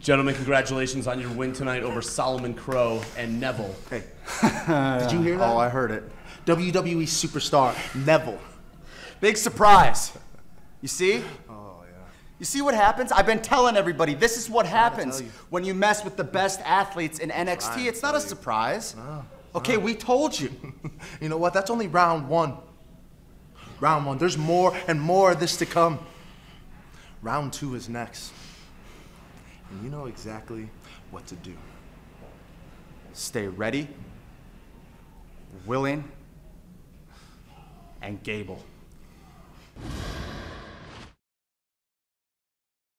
Gentlemen, congratulations on your win tonight over Solomon Crow and Neville. Hey, did you hear that? Oh, I heard it. WWE superstar Neville. Big surprise. You see? Oh, yeah. You see what happens? I've been telling everybody, this is what happens when you mess with the best athletes in NXT. It's not a surprise. No. Okay, we told you. You know what? That's only round one. Round one. There's more and more of this to come. Round two is next. And you know exactly what to do. Stay ready, willing, and Gable.